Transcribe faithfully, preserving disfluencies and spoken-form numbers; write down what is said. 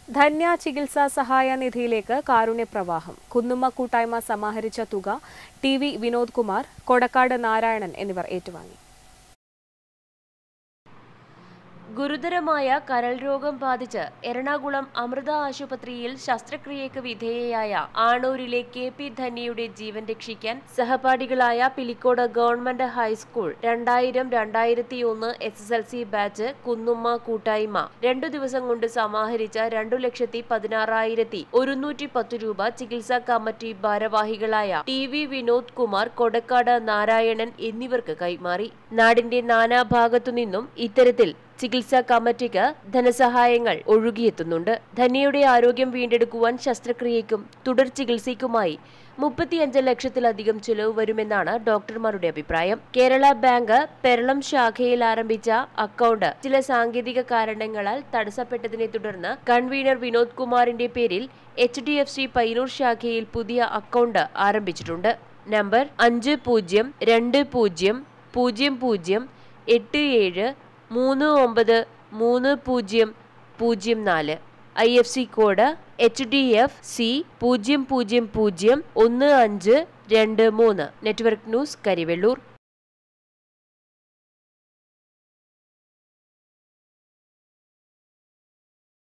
ധന്യ ചികിത്സാ സഹായ നിധിയിലേക്ക് കാരുണ്യപ്രവാഹം. കുന്നുമ്മ കൂട്ടായ്മ സമാഹരിച്ച തുക ടി വി വിനോദ് കുമാർ, കൊടക്കാട് നാരായണൻ എന്നിവർ ഏറ്റുവാങ്ങി. ഗുരുതരമായ കരൾ രോഗം ബാധിച്ച് എറണാകുളം അമൃത ആശുപത്രിയിൽ ശസ്ത്രക്രിയയ്ക്ക് വിധേയയായ ആണൂരിലെ കെ പി ധന്യയുടെ ജീവൻ രക്ഷിക്കാൻ സഹപാഠികളായ പിലിക്കോട് ഗവൺമെന്റ് ഹൈസ്കൂൾ രണ്ടായിരം രണ്ടായിരത്തി ഒന്ന് S S L C batch Kunnumma കൂട്ടായ്മ രണ്ടു ദിവസം കൊണ്ട് സമാഹരിച്ച രണ്ടു ലക്ഷത്തി പതിനാറായിരത്തി ഒരുന്നൂറ്റി പത്ത് രൂപ ചികിത്സാ കമ്മിറ്റി ഭാരവാഹികളായ ടി വി വിനോദ് കുമാർ, കൊടക്കാട് നാരായണൻ എന്നിവർക്ക് കൈമാറി. നാടിന്റെ നാനാഭാഗത്തുനിന്നും ഇത്തരത്തിൽ ചികിത്സാ കമ്മിറ്റിക്ക് ധനസഹായങ്ങൾ ഒഴുകിയെത്തുന്നുണ്ട്. ധന്യയുടെ ആരോഗ്യം വീണ്ടെടുക്കുവാൻ ശസ്ത്രക്രിയയ്ക്കും തുടർ ചികിത്സയ്ക്കുമായി മുപ്പത്തിയഞ്ച് ലക്ഷത്തിലധികം ചിലവ് വരുമെന്നാണ് ഡോക്ടർമാരുടെ അഭിപ്രായം. കേരള ബാങ്ക് പെരളം ശാഖയിൽ ആരംഭിച്ച അക്കൗണ്ട് ചില സാങ്കേതിക കാരണങ്ങളാൽ തടസ്സപ്പെട്ടതിനെ തുടർന്ന് കൺവീനർ വിനോദ് കുമാറിന്റെ പേരിൽ H D F C Payyannur ശാഖയിൽ പുതിയ അക്കൗണ്ട് ആരംഭിച്ചിട്ടുണ്ട്. നമ്പർ അഞ്ച് പൂജ്യം രണ്ട് പൂജ്യം പൂജ്യം പൂജ്യം എട്ട് ഏഴ് മൂന്ന് ഒമ്പത് മൂന്ന് പൂജ്യം പൂജ്യം നാല്. I F C code H D F C പൂജ്യം പൂജ്യം പൂജ്യം ഒന്ന് അഞ്ച് രണ്ട് മൂന്ന്. Network news, Karivellur.